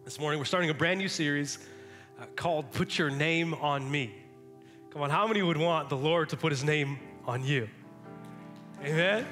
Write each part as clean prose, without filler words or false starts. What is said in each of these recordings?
This morning, we're starting a brand new series called Put Your Name on Me. Come on, how many would want the Lord to put his name on you? Amen?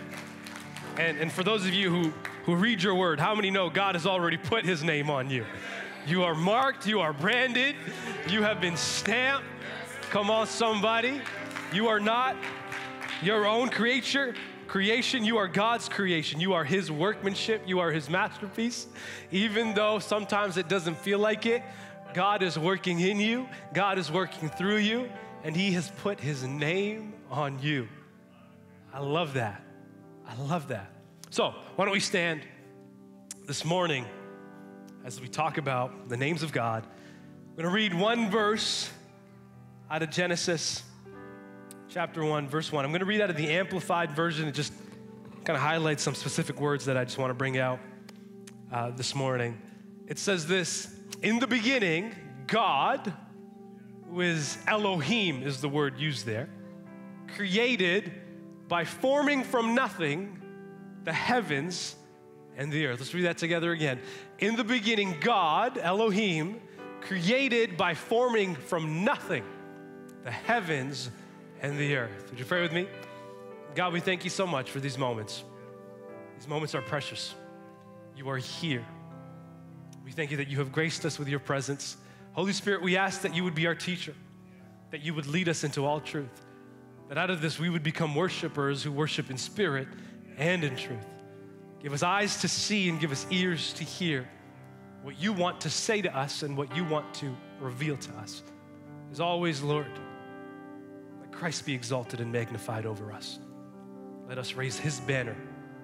And for those of you who read your word, how many know God has already put his name on you? You are marked, you are branded, you have been stamped. Come on, somebody. You are not your own creation, you are God's creation. You are his workmanship, you are his masterpiece. Even though sometimes it doesn't feel like it, God is working in you, God is working through you, and he has put his name on you. I love that. I love that. So why don't we stand this morning as we talk about the names of God. I'm gonna read one verse out of Genesis chapter 1, verse 1. I'm gonna read out of the Amplified version. It just kind of highlights some specific words that I just wanna bring out this morning. It says this: in the beginning, God, who is Elohim is the word used there, created by forming from nothing the heavens and the earth. Let's read that together again. In the beginning, God, Elohim, created by forming from nothing the heavens and the earth. Would you pray with me? God, we thank you so much for these moments. These moments are precious. You are here. We thank you that you have graced us with your presence. Holy Spirit, we ask that you would be our teacher, that you would lead us into all truth, that out of this we would become worshipers who worship in spirit and in truth. Give us eyes to see and give us ears to hear what you want to say to us and what you want to reveal to us. As always, Lord, let Christ be exalted and magnified over us. Let us raise his banner,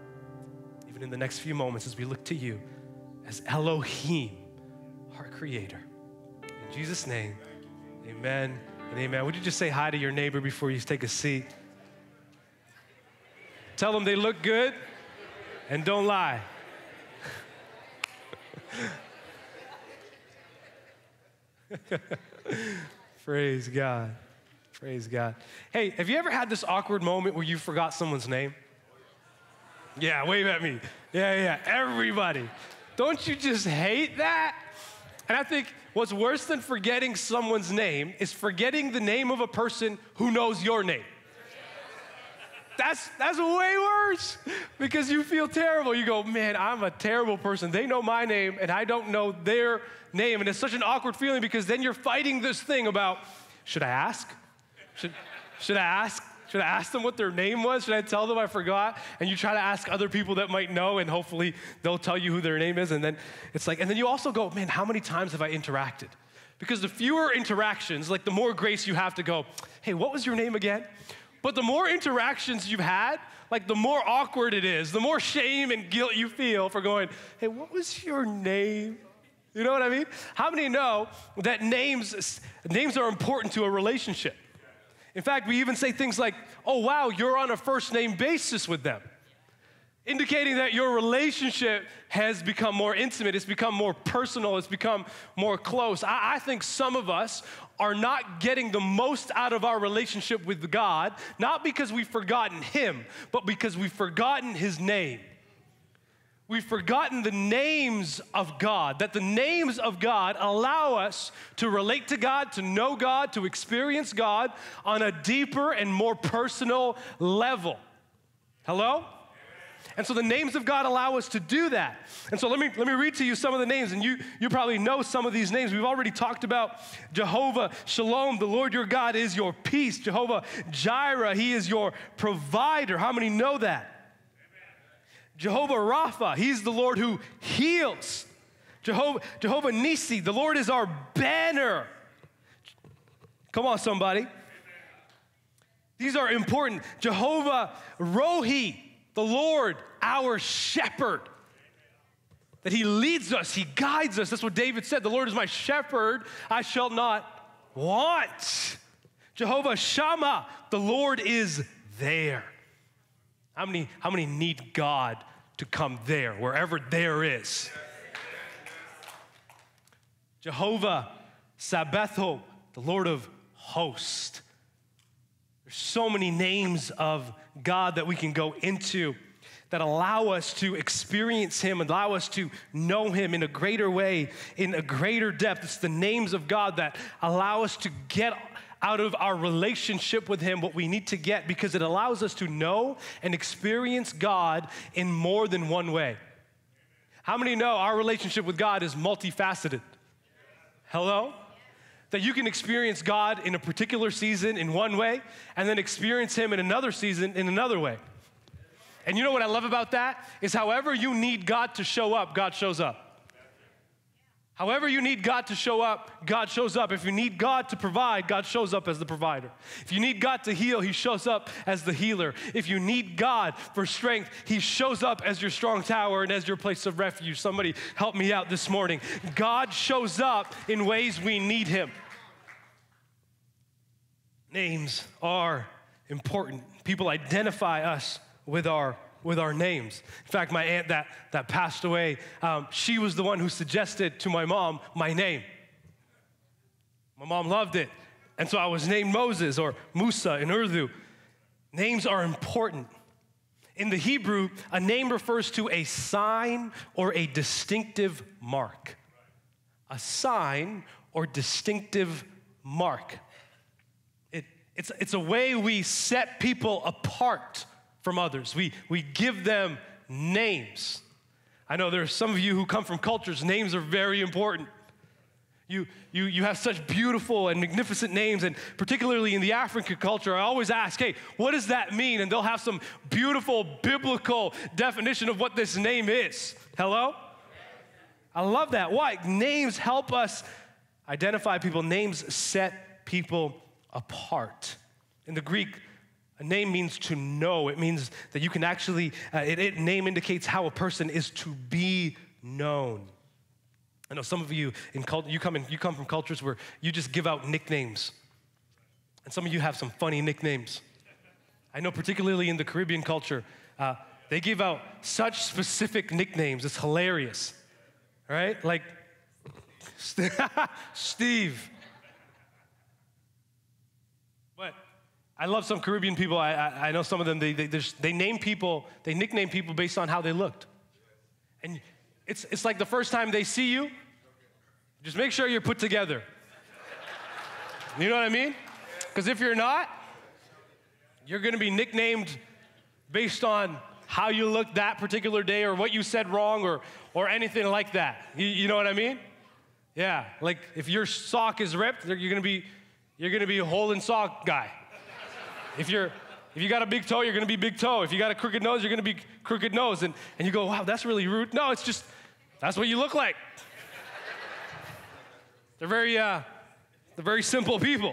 even in the next few moments as we look to you as Elohim, our creator. In Jesus' name, amen and amen. Would you just say hi to your neighbor before you take a seat? Tell them they look good and don't lie. Praise God. Praise God. Hey, have you ever had this awkward moment where you forgot someone's name? Yeah, wave at me. Yeah, everybody. Don't you just hate that? And I think what's worse than forgetting someone's name is forgetting the name of a person who knows your name. That's way worse because you feel terrible. You go, man, I'm a terrible person. They know my name and I don't know their name. And it's such an awkward feeling because then you're fighting this thing about, should I ask? Should I ask? Should I ask them what their name was? Should I tell them I forgot? And you try to ask other people that might know and hopefully they'll tell you who their name is. And then it's like, and then you also go, man, how many times have I interacted? Because the fewer interactions, like the more grace you have to go, hey, what was your name again? But the more interactions you've had, like the more awkward it is, the more shame and guilt you feel for going, hey, what was your name? You know what I mean? How many know that names are important to a relationship? In fact, we even say things like, oh, wow, you're on a first name basis with them, indicating that your relationship has become more intimate, it's become more personal, it's become more close. I think some of us are not getting the most out of our relationship with God, not because we've forgotten him, but because we've forgotten his name. We've forgotten the names of God, that the names of God allow us to relate to God, to know God, to experience God on a deeper and more personal level. Hello? And so the names of God allow us to do that. And so let me read to you some of the names, and you probably know some of these names. We've already talked about Jehovah Shalom, the Lord your God is your peace. Jehovah Jireh, he is your provider. How many know that? Jehovah Rapha, he's the Lord who heals. Jehovah Nisi, the Lord is our banner. Come on, somebody. These are important. Jehovah Rohi, the Lord, our shepherd. That he leads us, he guides us. That's what David said. The Lord is my shepherd, I shall not want. Jehovah Shammah, the Lord is there. How many need God to come there, wherever there is? Jehovah Sabaoth, the Lord of hosts. There's so many names of God that we can go into. that allow us to experience him, allow us to know him in a greater way, in a greater depth. It's the names of God that allow us to get out of our relationship with him what we need to get, because it allows us to know and experience God in more than one way. How many know our relationship with God is multifaceted? Hello? That you can experience God in a particular season in one way and then experience him in another season in another way. And you know what I love about that? Is however you need God to show up, God shows up. However you need God to show up, God shows up. If you need God to provide, God shows up as the provider. If you need God to heal, he shows up as the healer. If you need God for strength, he shows up as your strong tower and as your place of refuge. Somebody help me out this morning. God shows up in ways we need him. Names are important. People identify us with our names. In fact, my aunt that passed away, she was the one who suggested to my mom my name. My mom loved it. And so I was named Moses or Musa in Urdu. Names are important. In the Hebrew, a name refers to a sign or a distinctive mark. A sign or distinctive mark. It's a way we set people apart from others. We give them names. I know there's some of you who come from cultures, names are very important. You have such beautiful and magnificent names, and particularly in the African culture, I always ask, hey, what does that mean? And they'll have some beautiful biblical definition of what this name is. Hello? I love that. Why? Names help us identify people. Names set people apart. In the Greek, a name means to know. It means that you can actually, name indicates how a person is to be known. I know some of you you come from cultures where you just give out nicknames. And some of you have some funny nicknames. I know particularly in the Caribbean culture, they give out such specific nicknames. It's hilarious, right? Like Steve. But I love some Caribbean people. I know some of them, they name people, they nickname people based on how they looked. And it's like the first time they see you, just make sure you're put together. You know what I mean? Because if you're not, you're gonna be nicknamed based on how you looked that particular day or what you said wrong or anything like that. You know what I mean? Yeah, like if your sock is ripped, you're gonna be a hole in sock guy. If you got a big toe, you're gonna be big toe. If you got a crooked nose, you're gonna be crooked nose. And you go, wow, that's really rude. No, it's just, that's what you look like. They're very simple people.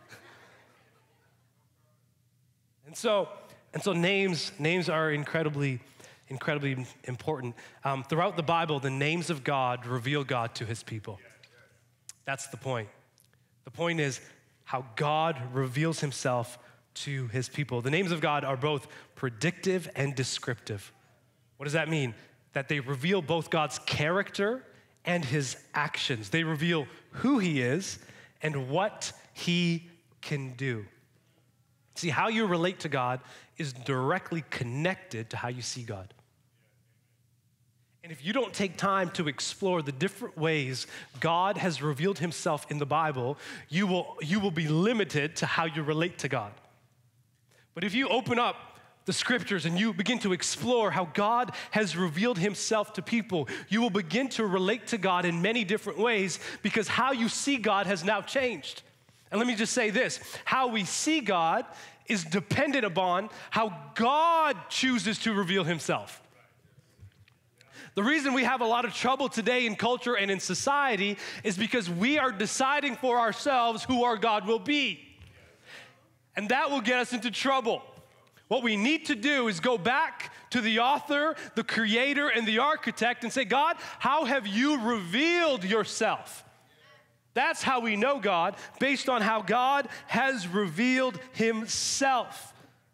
And so names are incredibly important. Throughout the Bible, the names of God reveal God to his people. That's the point. The point is how God reveals himself to his people. The names of God are both predictive and descriptive. What does that mean? That they reveal both God's character and his actions. They reveal who he is and what he can do. See, how you relate to God is directly connected to how you see God. And if you don't take time to explore the different ways God has revealed himself in the Bible, you will be limited to how you relate to God. But if you open up the scriptures and you begin to explore how God has revealed himself to people, you will begin to relate to God in many different ways because how you see God has now changed. And let me just say this, how we see God is dependent upon how God chooses to reveal himself. The reason we have a lot of trouble today in culture and in society is because we are deciding for ourselves who our God will be. And that will get us into trouble. What we need to do is go back to the author, the creator, and the architect and say, God, how have you revealed yourself? That's how we know God, based on how God has revealed himself.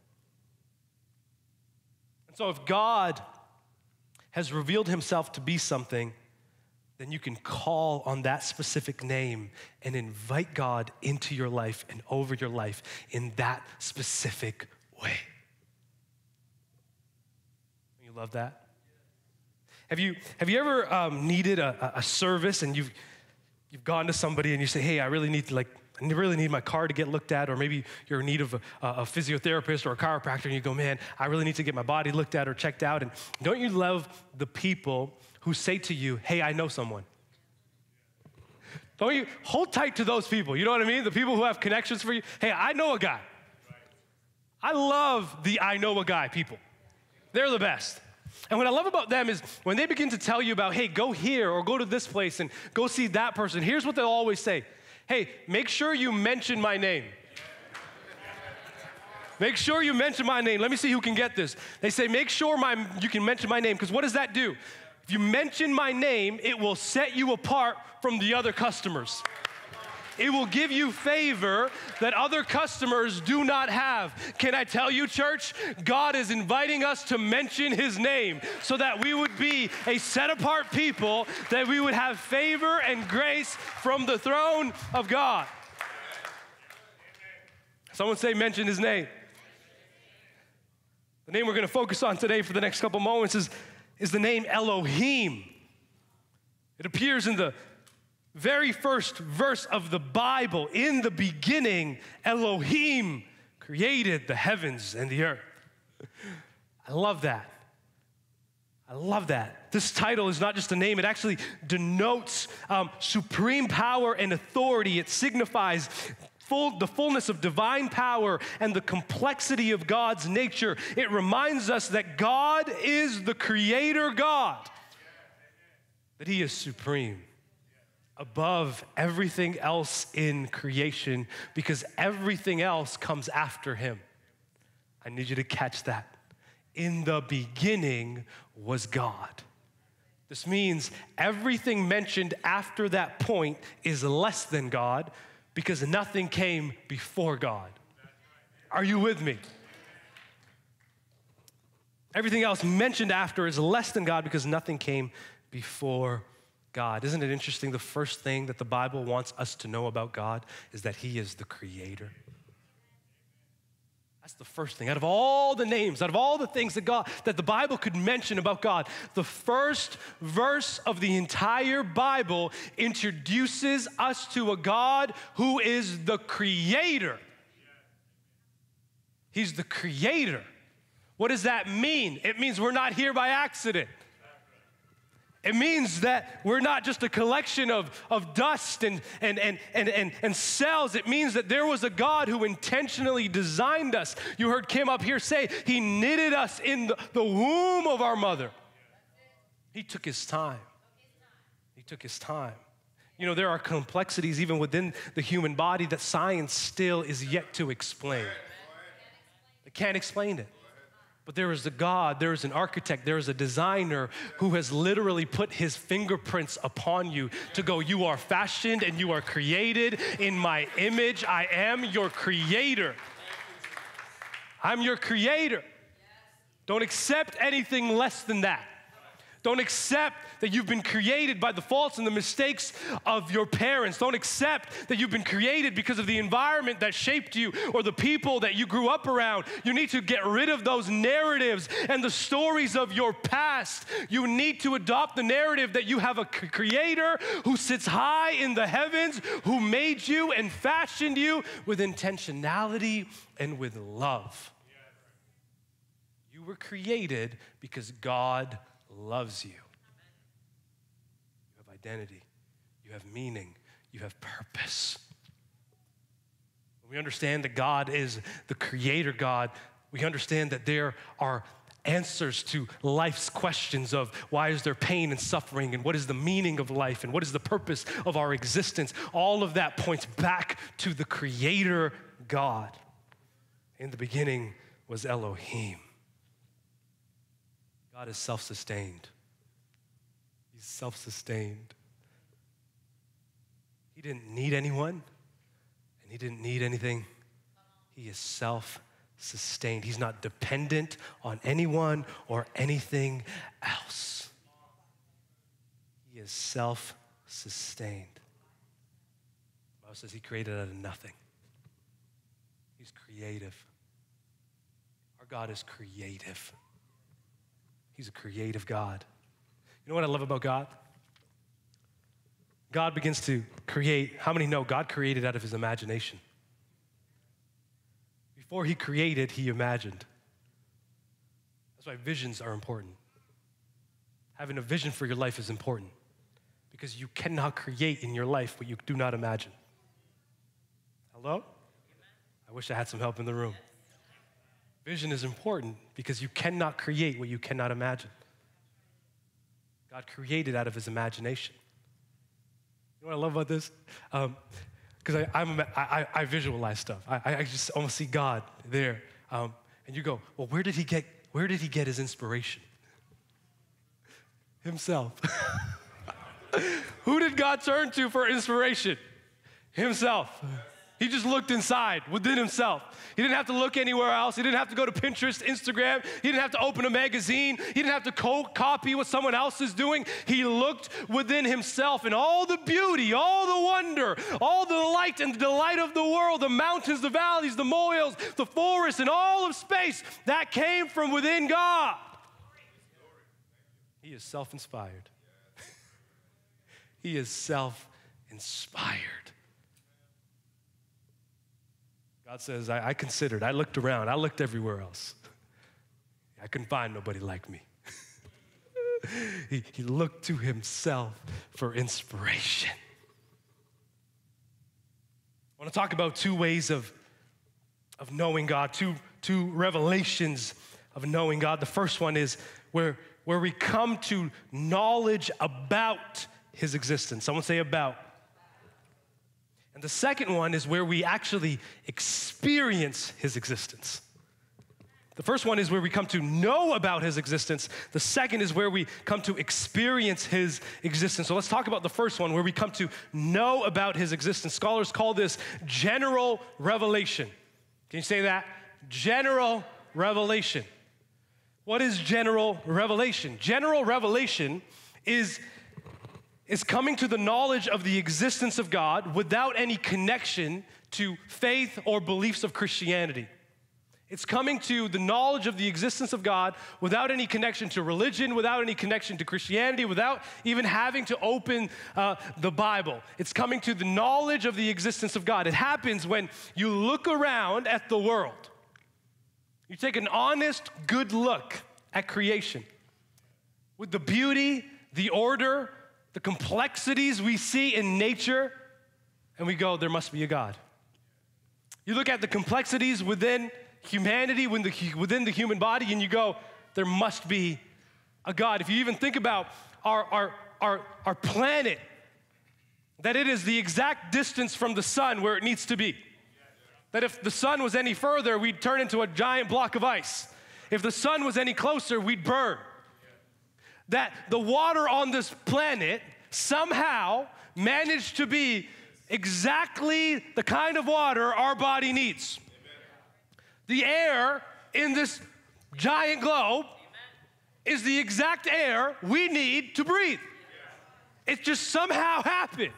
And so if God has revealed himself to be something, then you can call on that specific name and invite God into your life and over your life in that specific way. When you you love that? Have you ever needed a service and you've gone to somebody and you say, hey, I really need my car to get looked at, or maybe you're in need of a physiotherapist or a chiropractor, and you go, man, I really need to get my body looked at or checked out. And don't you love the people who say to you, hey, I know someone? Don't you hold tight to those people? You know what I mean? The people who have connections for you. Hey, I know a guy. I love the I know a guy people. They're the best. And what I love about them is when they begin to tell you about, hey, go here or go to this place and go see that person, here's what they'll always say. Hey, make sure you mention my name. Make sure you mention my name. Let me see who can get this. They say, make sure you can mention my name, because what does that do? If you mention my name, it will set you apart from the other customers. It will give you favor that other customers do not have. Can I tell you, church, God is inviting us to mention his name so that we would be a set-apart people, that we would have favor and grace from the throne of God. Someone say, mention his name. The name we're going to focus on today for the next couple moments is the name Elohim. It appears in the very first verse of the Bible. In the beginning, Elohim created the heavens and the earth. I love that. I love that. This title is not just a name, it actually denotes supreme power and authority. It signifies the fullness of divine power and the complexity of God's nature. It reminds us that God is the creator God, that he is supreme above everything else in creation, because everything else comes after him. I need you to catch that. In the beginning was God. This means everything mentioned after that point is less than God, because nothing came before God. Are you with me? Everything else mentioned after is less than God because nothing came before God. Isn't it interesting? The first thing that the Bible wants us to know about God is that he is the creator. That's the first thing. Out of all the names, out of all the things that the Bible could mention about God, the first verse of the entire Bible introduces us to a God who is the creator. He's the creator. What does that mean? It means we're not here by accident. It means that we're not just a collection of dust and cells. It means that there was a God who intentionally designed us. You heard Kim up here say, he knitted us in the womb of our mother. He took his time. He took his time. You know, there are complexities even within the human body that science still is yet to explain. They can't explain it. But there is a God, there is an architect, there is a designer who has literally put his fingerprints upon you to go, you are fashioned and you are created in my image. I am your creator. I'm your creator. Don't accept anything less than that. Don't accept that you've been created by the faults and the mistakes of your parents. Don't accept that you've been created because of the environment that shaped you or the people that you grew up around. You need to get rid of those narratives and the stories of your past. You need to adopt the narrative that you have a creator who sits high in the heavens, who made you and fashioned you with intentionality and with love. You were created because God loves you. You have identity, you have meaning, you have purpose. When we understand that God is the creator God, we understand that there are answers to life's questions of why is there pain and suffering, and what is the meaning of life, and what is the purpose of our existence. All of that points back to the creator God. In the beginning was Elohim. God is self-sustained. He's self-sustained. He didn't need anyone, and he didn't need anything. He is self-sustained. He's not dependent on anyone or anything else. He is self-sustained. The Bible says he created out of nothing. He's creative. Our God is creative. He's a creative God. You know what I love about God? God begins to create. How many know God created out of his imagination? Before he created, he imagined. That's why visions are important. Having a vision for your life is important because you cannot create in your life what you do not imagine. Hello? I wish I had some help in the room. Vision is important because you cannot create what you cannot imagine. God created out of his imagination. You know what I love about this? Because I visualize stuff. I just almost see God there. And you go, well, where did he get his inspiration? Himself. Who did God turn to for inspiration? Himself. He just looked inside, within himself. He didn't have to look anywhere else. He didn't have to go to Pinterest, Instagram. He didn't have to open a magazine. He didn't have to copy what someone else is doing. He looked within himself, and all the beauty, all the wonder, all the light and the delight of the world, the mountains, the valleys, the molehills, the forests, and all of space, that came from within God. He is self-inspired. He is self-inspired. God says, I considered, I looked around, I looked everywhere else. I couldn't find nobody like me. He looked to himself for inspiration. I want to talk about two ways of knowing God, two revelations of knowing God. The first one is where we come to knowledge about his existence. Someone say about. And the second one is where we actually experience his existence. The first one is where we come to know about his existence. The second is where we come to experience his existence. So let's talk about the first one, where we come to know about his existence. Scholars call this general revelation. Can you say that? General revelation. What is general revelation? General revelation is coming to the knowledge of the existence of God without any connection to faith or beliefs of Christianity. It's coming to the knowledge of the existence of God without any connection to religion, without any connection to Christianity, without even having to open the Bible. It's coming to the knowledge of the existence of God. It happens when you look around at the world. You take an honest, good look at creation with the beauty, the order, the complexities we see in nature, and we go, there must be a God. You look at the complexities within humanity, within the human body, and you go, there must be a God. If you even think about our planet, that it is the exact distance from the sun where it needs to be. That if the sun was any further, we'd turn into a giant block of ice. If the sun was any closer, we'd burn. That the water on this planet somehow managed to be exactly the kind of water our body needs. The air in this giant globe is the exact air we need to breathe. It just somehow happened.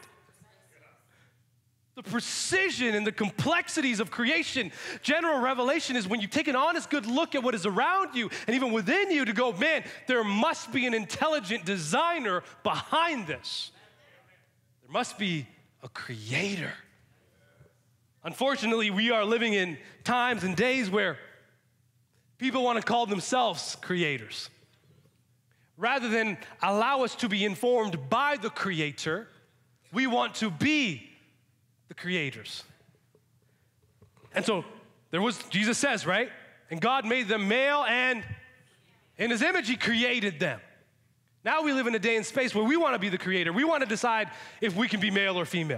The precision and the complexities of creation, general revelation, is when you take an honest, good look at what is around you and even within you to go, man, there must be an intelligent designer behind this. There must be a creator. Unfortunately, we are living in times and days where people want to call themselves creators. Rather than allow us to be informed by the Creator, we want to be the creators. And so Jesus says, right? And God made them male, and in his image he created them. Now we live in a day and space where we want to be the creator. We want to decide if we can be male or female.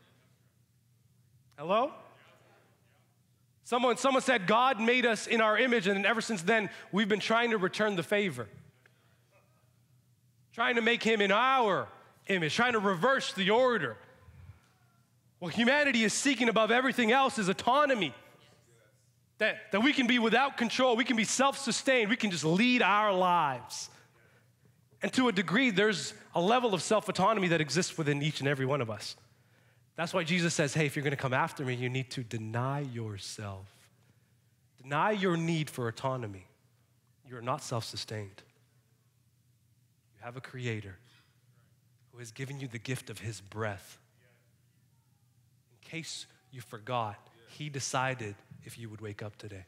Hello? Someone said God made us in our image, and ever since then we've been trying to return the favor. Trying to make him in our image, trying to reverse the order. What humanity is seeking above everything else is autonomy. That we can be without control, we can be self-sustained, we can just lead our lives. And to a degree, there's a level of self-autonomy that exists within each and every one of us. That's why Jesus says, hey, if you're gonna come after me, you need to deny yourself. Deny your need for autonomy. You're not self-sustained. You have a creator who has given you the gift of his breath. In case you forgot, he decided if you would wake up today.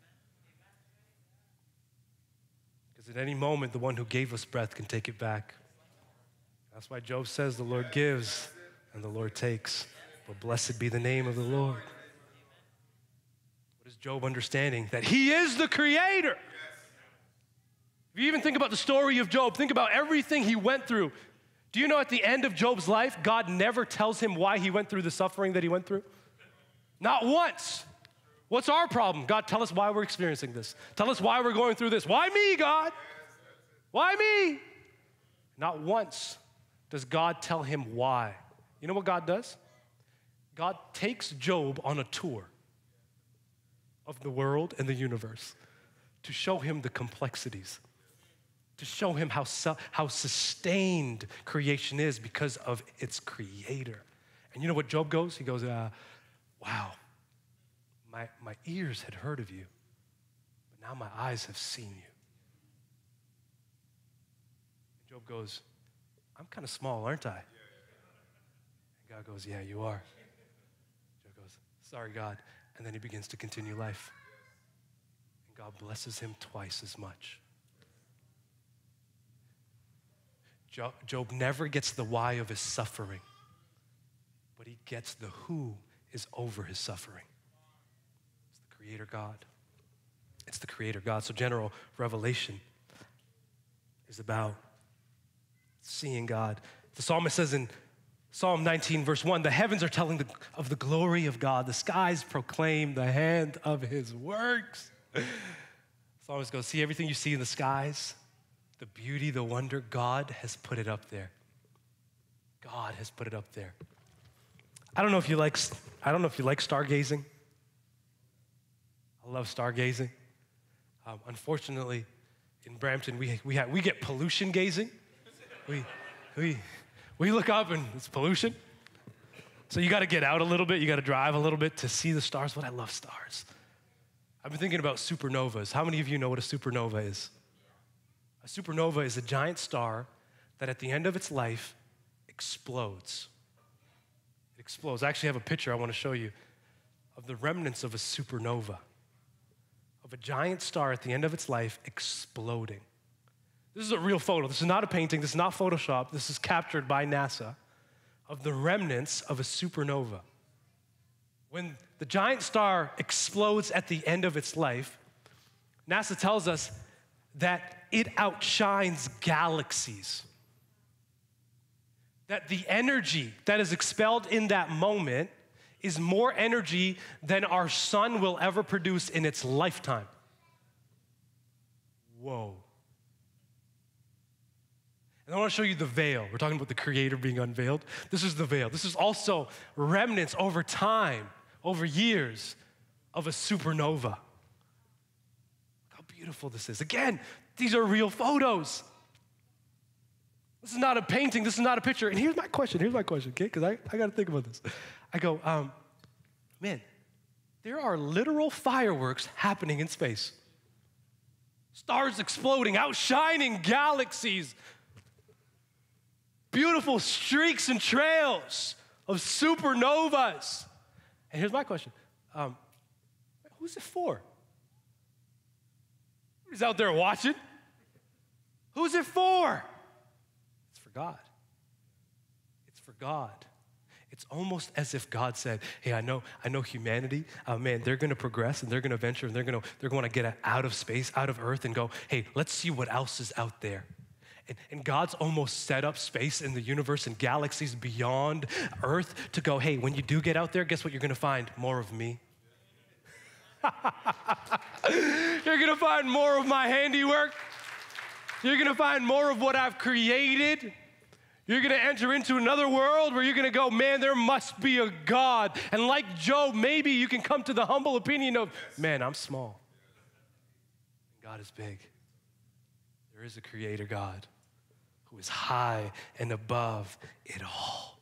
Because at any moment, the one who gave us breath can take it back. That's why Job says the Lord gives and the Lord takes. But blessed be the name of the Lord. What is Job understanding? That he is the creator. If you even think about the story of Job, think about everything he went through. Do you know at the end of Job's life, God never tells him why he went through the suffering that he went through? Not once. What's our problem? God, tell us why we're experiencing this. Tell us why we're going through this. Why me, God? Why me? Not once does God tell him why. You know what God does? God takes Job on a tour of the world and the universe to show him the complexities, to show him how sustained creation is because of its creator. And you know what Job goes? He goes, wow, my ears had heard of you, but now my eyes have seen you. And Job goes, I'm kind of small, aren't I? And God goes, yeah, you are. Job goes, sorry, God. And then he begins to continue life. And God blesses him twice as much. Job never gets the why of his suffering, but he gets the who is over his suffering. It's the Creator God. It's the Creator God. So general revelation is about seeing God. The psalmist says in Psalm 19, verse 1, the heavens are telling of the glory of God. The skies proclaim the hand of his works. The psalmist goes, see everything you see in the skies? The beauty, the wonder, God has put it up there. God has put it up there. I don't know if you like stargazing. I love stargazing. Unfortunately, in Brampton, we get pollution gazing. We look up and it's pollution. So you got to get out a little bit. You got to drive a little bit to see the stars. But I love stars. I've been thinking about supernovas. How many of you know what a supernova is? A supernova is a giant star that at the end of its life explodes. It explodes. I actually have a picture I want to show you of the remnants of a supernova, of a giant star at the end of its life exploding. This is a real photo. This is not a painting. This is not Photoshop. This is captured by NASA of the remnants of a supernova. When the giant star explodes at the end of its life, NASA tells us that it outshines galaxies. That the energy that is expelled in that moment is more energy than our sun will ever produce in its lifetime. Whoa. And I want to show you the veil. We're talking about the Creator being unveiled. This is the veil. This is also remnants over time, over years, of a supernova. Look how beautiful this is. Again, these are real photos. This is not a painting. This is not a picture. And here's my question, okay? Because I got to think about this. I go, man, there are literal fireworks happening in space. Stars exploding, outshining galaxies. Beautiful streaks and trails of supernovas. And here's my question. Who's it for? Who's out there watching? Who's it for? It's for God. It's for God. It's almost as if God said, hey, I know humanity, man, they're gonna progress and they're gonna venture and they're gonna get out of space, out of earth and go, hey, let's see what else is out there. And God's almost set up space in the universe and galaxies beyond earth to go, hey, when you do get out there, guess what you're gonna find? More of me. You're gonna find more of my handiwork. You're gonna find more of what I've created. You're gonna enter into another world where you're gonna go, man, there must be a God. And like Job, maybe you can come to the humble opinion of, man, I'm small. God is big. There is a Creator God who is high and above it all.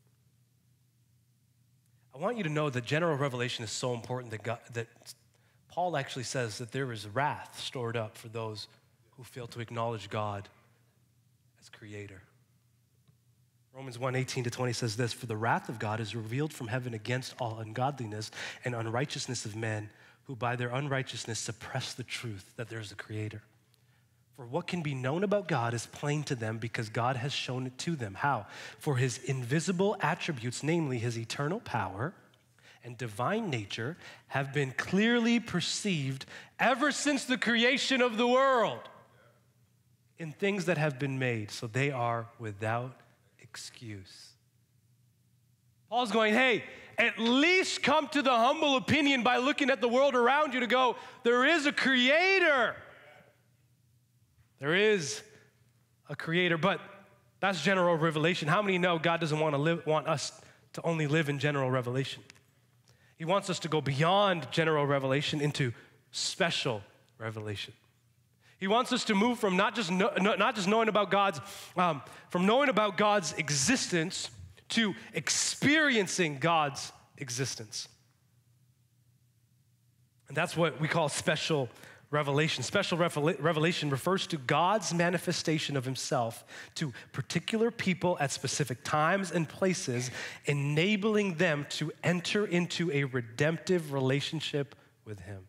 I want you to know that general revelation is so important that Paul actually says that there is wrath stored up for those who fail to acknowledge God as creator. Romans 1:18-20 says this, "For the wrath of God is revealed from heaven against all ungodliness and unrighteousness of men who by their unrighteousness suppress the truth that there is a creator. For what can be known about God is plain to them because God has shown it to them." How? "For his invisible attributes, namely his eternal power and divine nature, have been clearly perceived ever since the creation of the world in things that have been made, so they are without excuse." Paul's going, hey, at least come to the humble opinion by looking at the world around you to go, there is a creator. There is a creator, but that's general revelation. How many know God doesn't want us to only live in general revelation? He wants us to go beyond general revelation into special revelation. He wants us to move from not just knowing about God's existence to experiencing God's existence. And that's what we call special revelation. Special revelation refers to God's manifestation of himself to particular people at specific times and places, enabling them to enter into a redemptive relationship with him.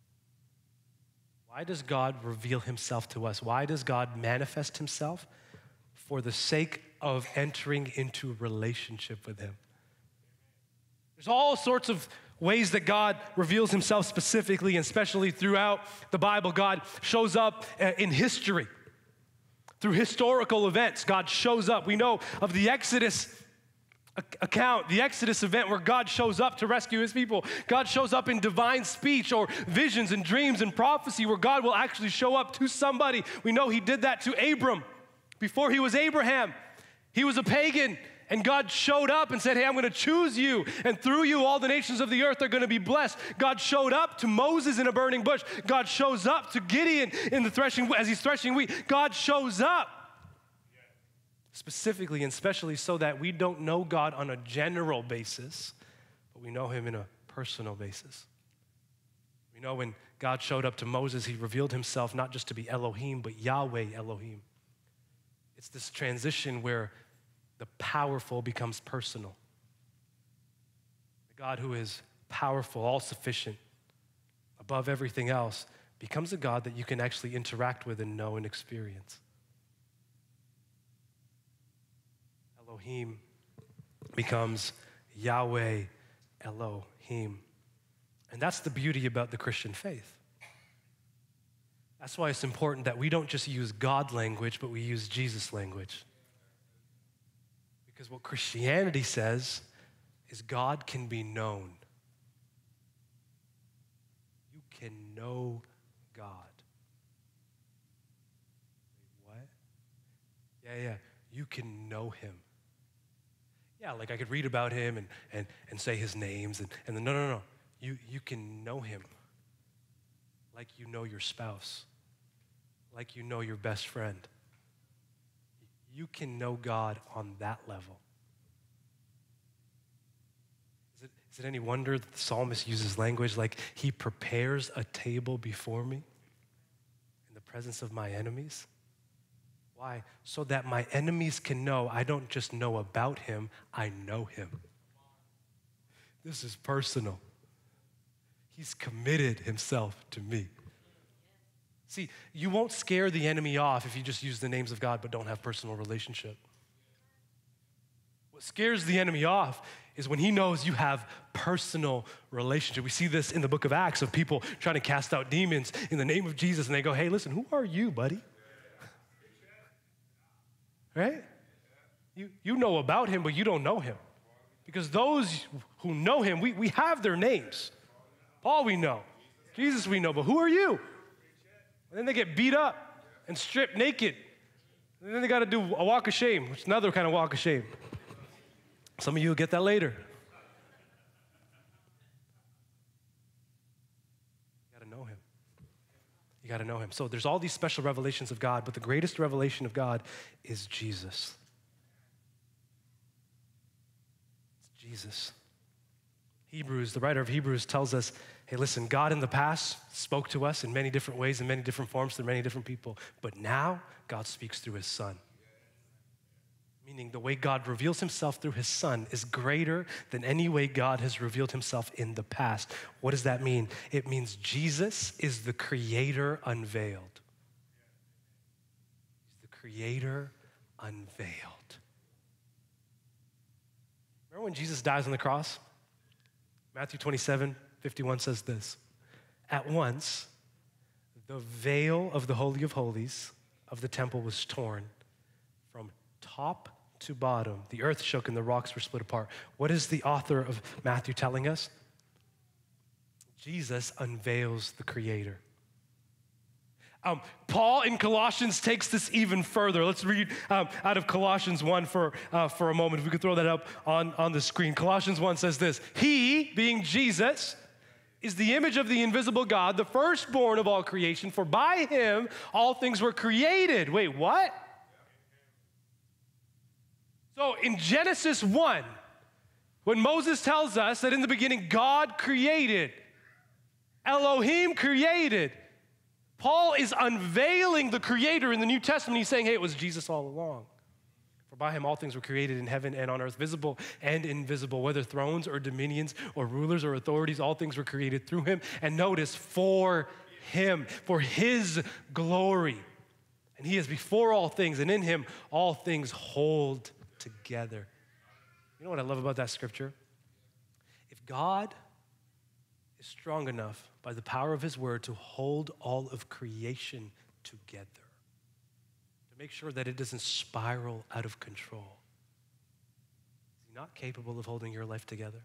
Why does God reveal himself to us? Why does God manifest himself? For the sake of entering into a relationship with him. There's all sorts of ways that God reveals himself specifically and especially throughout the Bible. God shows up in history. Through historical events, God shows up. We know of the Exodus account, the Exodus event where God shows up to rescue his people. God shows up in divine speech or visions and dreams and prophecy where God will actually show up to somebody. We know he did that to Abram. Before he was Abraham, he was a pagan, and God showed up and said, hey, I'm going to choose you, and through you all the nations of the earth are going to be blessed. God showed up to Moses in a burning bush. God shows up to Gideon in the as he's threshing wheat. God shows up specifically and specially so that we don't know God on a general basis, but we know him in a personal basis. We know when God showed up to Moses, he revealed himself not just to be Elohim, but Yahweh Elohim. It's this transition where the powerful becomes personal. The God who is powerful, all-sufficient, above everything else, becomes a God that you can actually interact with and know and experience. Elohim becomes Yahweh Elohim. And that's the beauty about the Christian faith. That's why it's important that we don't just use God language, but we use Jesus language. Because what Christianity says is God can be known. You can know God. What? Yeah. You can know him. Yeah, like I could read about him and say his names and then no. You can know him like you know your spouse, like you know your best friend. You can know God on that level. Is it any wonder that the psalmist uses language like he prepares a table before me in the presence of my enemies? Why? So that my enemies can know I don't just know about him, I know him. This is personal. He's committed himself to me. See, you won't scare the enemy off if you just use the names of God but don't have personal relationship. What scares the enemy off is when he knows you have personal relationship. We see this in the book of Acts of people trying to cast out demons in the name of Jesus, and they go, hey, listen, who are you, buddy? Right? You know about him, but you don't know him. Because those who know him, we have their names. Paul we know. Jesus we know, but who are you? And then they get beat up and stripped naked. And then they got to do a walk of shame, which is another kind of walk of shame. Some of you will get that later. You got to know him. You got to know him. So there's all these special revelations of God, but the greatest revelation of God is Jesus. It's Jesus. The writer of Hebrews tells us, hey, listen, God in the past spoke to us in many different ways, in many different forms, through many different people. But now, God speaks through his son. meaning the way God reveals himself through his Son is greater than any way God has revealed himself in the past. What does that mean? It means Jesus is the creator unveiled. He's the creator unveiled. Remember when Jesus dies on the cross? Matthew 27:51 says this, "At once, the veil of the Holy of Holies of the temple was torn from top to bottom. The earth shook and the rocks were split apart." What is the author of Matthew telling us? Jesus unveils the Creator. Paul in Colossians takes this even further. Let's read out of Colossians 1 for a moment. If we could throw that up on the screen. Colossians 1 says this, "He," being Jesus, "is the image of the invisible God, the firstborn of all creation, for by him all things were created." Wait, what? So in Genesis 1, when Moses tells us that in the beginning God created, Elohim created, Paul is unveiling the Creator in the New Testament. He's saying, hey, it was Jesus all along. For by him all things were created in heaven and on earth, visible and invisible, whether thrones or dominions or rulers or authorities, all things were created through him. And notice, for him, for his glory. And he is before all things, and in him all things hold together. You know what I love about that scripture? If God is strong enough by the power of his word to hold all of creation together, to make sure that it doesn't spiral out of control, is he not capable of holding your life together?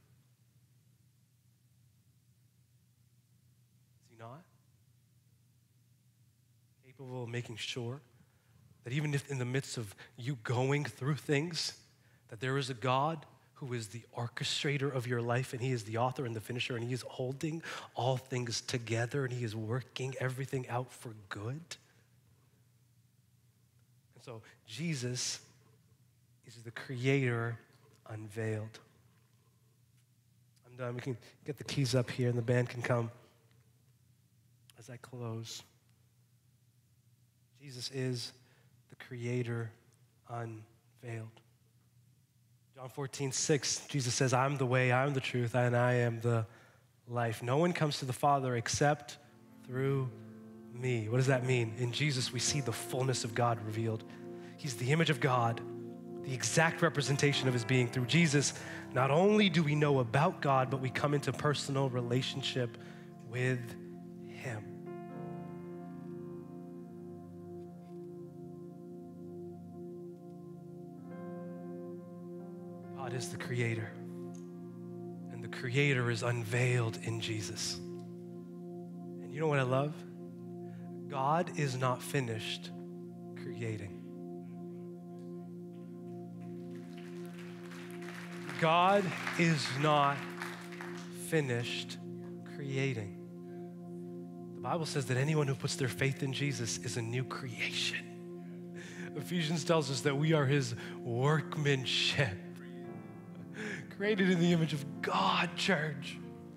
Is he not capable of making sure that even if in the midst of you going through things, that there is a God who is the orchestrator of your life, and he is the author and the finisher, and he is holding all things together, and he is working everything out for good? And so Jesus is the Creator unveiled. I'm done. We can get the keys up here, and the band can come as I close. Jesus is the Creator unveiled. John 14:6, Jesus says, "I'm the way, I'm the truth, and I am the life. No one comes to the Father except through me." What does that mean? In Jesus, we see the fullness of God revealed. He's the image of God, the exact representation of his being. Through Jesus, not only do we know about God, but we come into personal relationship with him. God is the Creator, and the Creator is unveiled in Jesus. And you know what I love? God is not finished creating. God is not finished creating. The Bible says that anyone who puts their faith in Jesus is a new creation. Ephesians tells us that we are his workmanship, created in the image of God, church.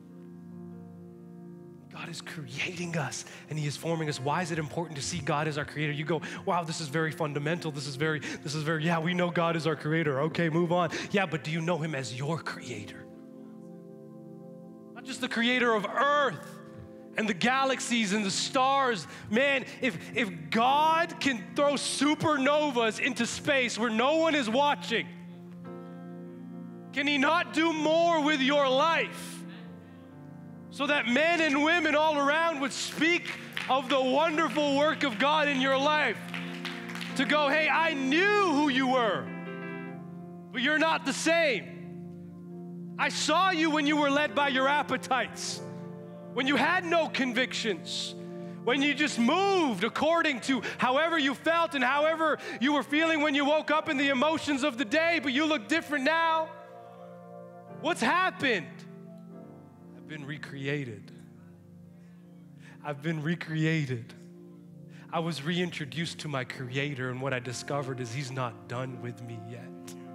God is creating us, and he is forming us. Why is it important to see God as our creator? You go, wow, this is very fundamental. This is very, yeah, we know God is our creator. Okay, move on. Yeah, but do you know him as your creator? Not just the creator of earth and the galaxies and the stars. Man, if God can throw supernovas into space where no one is watching, can he not do more with your life so that men and women all around would speak of the wonderful work of God in your life? To go, hey, I knew who you were, but you're not the same. I saw you when you were led by your appetites, when you had no convictions, when you just moved according to however you felt and however you were feeling when you woke up in the emotions of the day, but you look different now. What's happened? I've been recreated. I've been recreated. I was reintroduced to my Creator, and what I discovered is he's not done with me yet.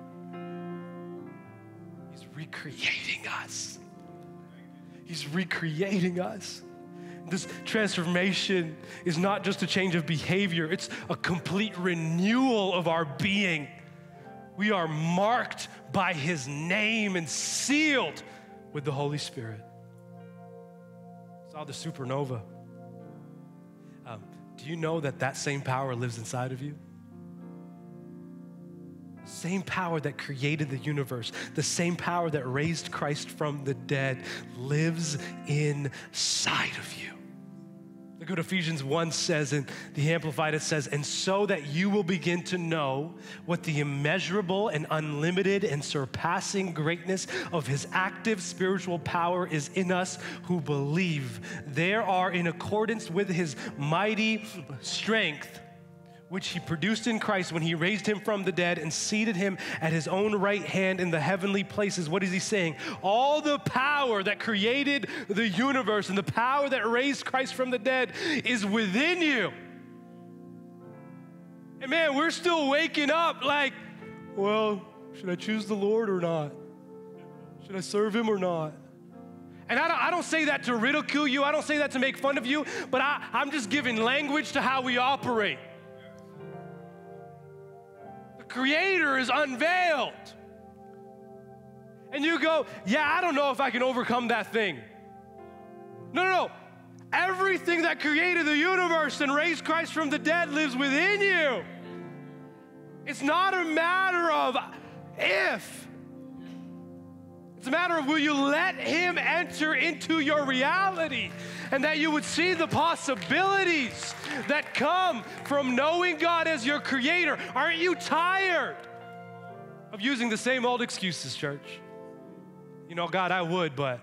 He's recreating us. He's recreating us. This transformation is not just a change of behavior, it's a complete renewal of our being. We are marked by his name and sealed with the Holy Spirit. Saw the supernova. Do you know that that same power lives inside of you? Same power that created the universe, the same power that raised Christ from the dead lives inside of you. Look what Ephesians 1 says, in the Amplified it says, and so that you will begin to know what the immeasurable and unlimited and surpassing greatness of his active spiritual power is in us who believe. There are, in accordance with his mighty strength, which he produced in Christ when he raised him from the dead and seated him at his own right hand in the heavenly places. What is he saying? All the power that created the universe and the power that raised Christ from the dead is within you. And man, we're still waking up like, well, should I choose the Lord or not? Should I serve him or not? And I don't say that to ridicule you. I don't say that to make fun of you, but I'm just giving language to how we operate. Creator is unveiled. And you go, yeah, I don't know if I can overcome that thing. No. Everything that created the universe and raised Christ from the dead lives within you. It's not a matter of if. It's a matter of will you let him enter into your reality, and that you would see the possibilities that come from knowing God as your creator. Aren't you tired of using the same old excuses, church? You know, God, I would, but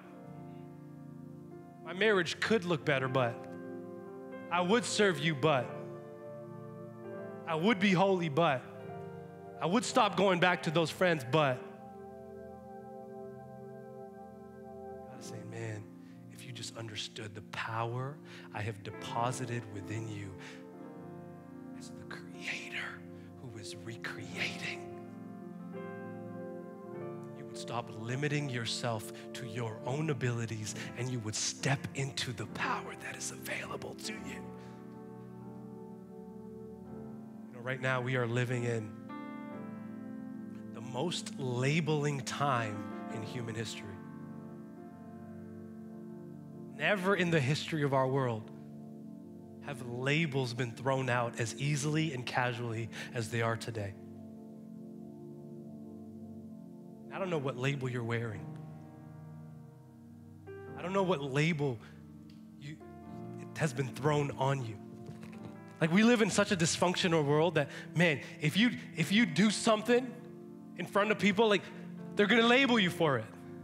my marriage could look better, but I would serve you, but I would be holy, but I would stop going back to those friends, but saying, man, if you just understood the power I have deposited within you as the creator who is recreating, you would stop limiting yourself to your own abilities and you would step into the power that is available to you. You know, right now we are living in the most labeling time in human history. Never in the history of our world have labels been thrown out as easily and casually as they are today. I don't know what label you're wearing. I don't know what label it has been thrown on you. Like, we live in such a dysfunctional world that, man, if you do something in front of people, like, they're gonna label you for it.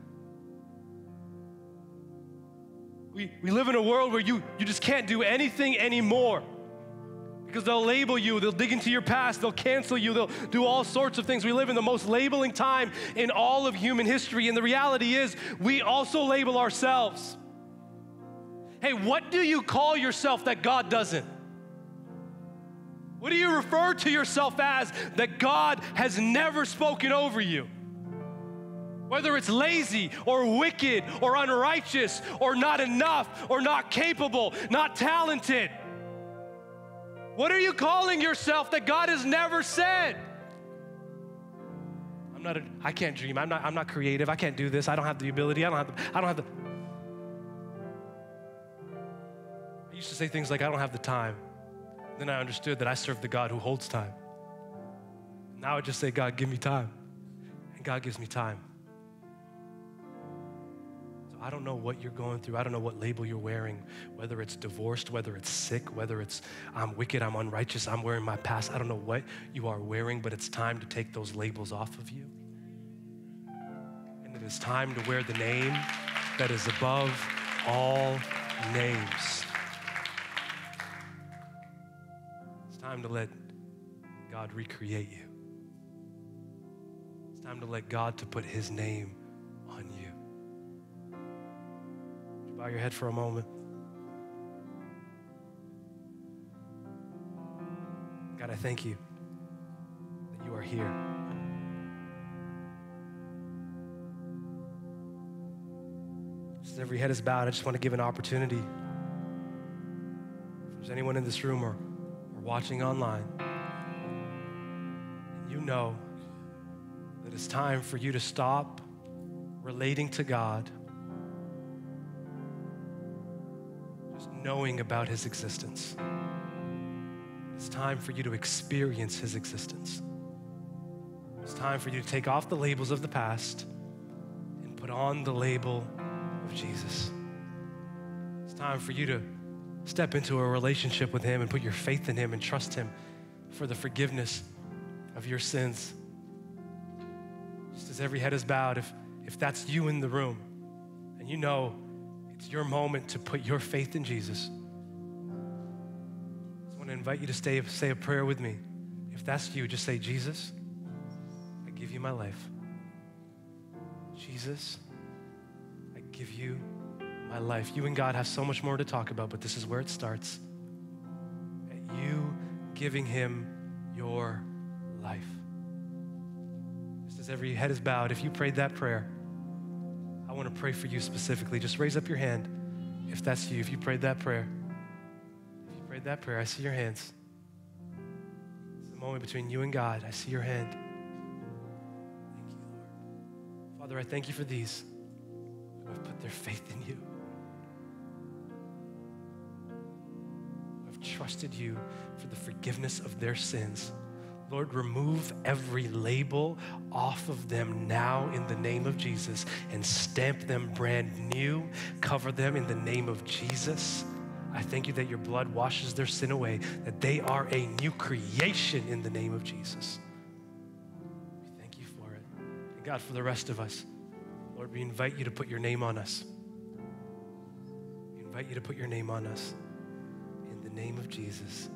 We live in a world where you just can't do anything anymore because they'll label you, they'll dig into your past, they'll cancel you, they'll do all sorts of things. We live in the most labeling time in all of human history, and the reality is we also label ourselves. Hey, what do you call yourself that God doesn't? What do you refer to yourself as that God has never spoken over you? Whether it's lazy or wicked or unrighteous or not enough or not capable, not talented. What are you calling yourself that God has never said? I can't dream. I'm not creative. I can't do this. I don't have the ability. I don't have the. I used to say things like, I don't have the time. Then I understood that I serve the God who holds time. Now I just say, God, give me time. And God gives me time. I don't know what you're going through. I don't know what label you're wearing, whether it's divorced, whether it's sick, whether it's I'm wicked, I'm unrighteous, I'm wearing my past. I don't know what you are wearing, but it's time to take those labels off of you. And it is time to wear the name that is above all names. It's time to let God recreate you. It's time to let God to put his name on you. Bow your head for a moment. God, I thank you that you are here. As every head is bowed, I just want to give an opportunity. If there's anyone in this room or watching online, and you know it's time for you to stop relating to God, just knowing about his existence. It's time for you to experience his existence. It's time for you to take off the labels of the past and put on the label of Jesus. It's time for you to step into a relationship with him and put your faith in him and trust him for the forgiveness of your sins. Just as every head is bowed, if that's you in the room and you know it's your moment to put your faith in Jesus, I just want to invite you to say a prayer with me. If that's you, just say, Jesus, I give you my life. Jesus, I give you my life. You and God have so much more to talk about, but this is where it starts. At you giving him your life. Just as every head is bowed, if you prayed that prayer, I want to pray for you specifically. Just raise up your hand if that's you, if you prayed that prayer. If you prayed that prayer, I see your hands. It's the moment between you and God. I see your hand. Thank you, Lord. Father, I thank you for these who have put their faith in you, who have trusted you for the forgiveness of their sins. Lord, remove every label off of them now in the name of Jesus and stamp them brand new. Cover them in the name of Jesus. I thank you that your blood washes their sin away, that they are a new creation in the name of Jesus. We thank you for it. And God, for the rest of us, Lord, we invite you to put your name on us. We invite you to put your name on us in the name of Jesus.